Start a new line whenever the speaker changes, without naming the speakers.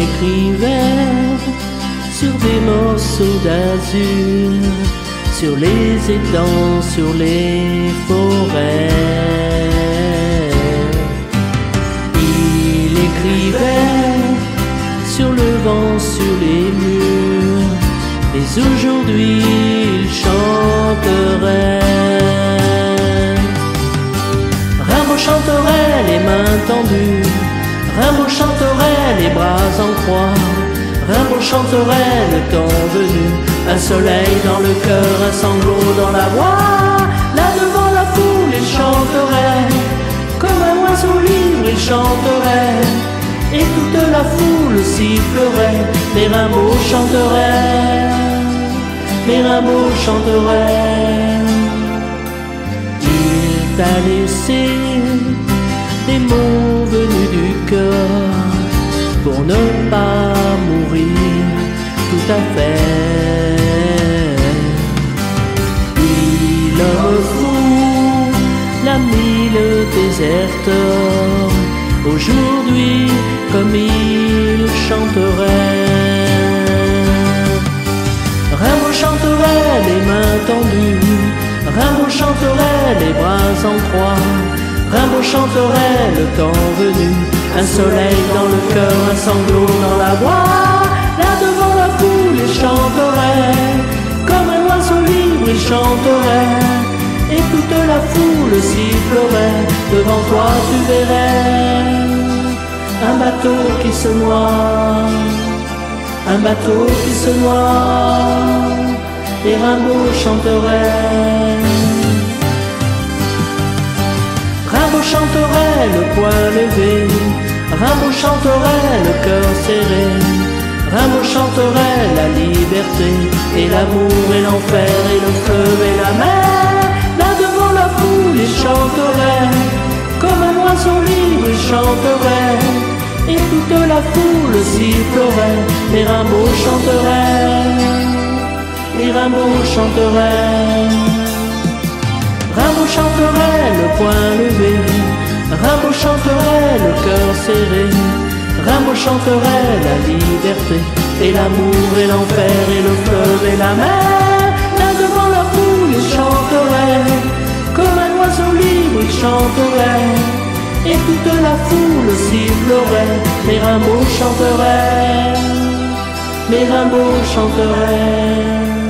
écrivait sur des morceaux d'azur, sur les étangs, sur les forêts. Il écrivait sur le vent, sur les murs, et aujourd'hui il chanterait. Rimbaud chanterait les mains tendues, Rimbaud chanterait les bras en croix, Rimbaud chanterait le temps venu, un soleil dans le cœur, un sanglot dans la voix. Là devant la foule il chanterait, comme un oiseau libre il chanterait, et toute la foule sifflerait. Les Rimbaud chanteraient, les Rimbaud chanteraient. Il t'a laissé des mots venus du cœur pour ne pas mourir tout à fait. Puis l'homme fou, l'ami, le déserteur, aujourd'hui comme il chanterait. Rimbaud chanterait les mains tendues, Rimbaud chanterait les bras en croix, Rimbaud chanterait le temps venu, un soleil dans le cœur, un sanglot dans la voix. Là devant la foule il chanterait, comme un oiseau libre il chanterait, et toute la foule sifflerait. Devant toi tu verrais un bateau qui se noie, un bateau qui se noie, et Rimbaud chanterait. Rimbaud chanterait le poing levé, Rimbaud chanterait le cœur serré, Rimbaud chanterait la liberté, et l'amour et l'enfer, et le feu et la mer. Là devant la foule il chanterait, comme un oiseau libre il chanterait, et toute la foule sifflerait. Les Rimbaud chanteraient, les Rimbaud chanteraient. Rimbaud chanterait le poing levé, Rimbaud chanterait le cœur serré, Rimbaud chanterait la liberté, et l'amour et l'enfer, et le fleuve et la mer. Là devant la foule il chanterait, comme un oiseau libre il chanterait, et toute la foule sifflerait. Les Rimbaud chanteraient, les Rimbaud chanteraient.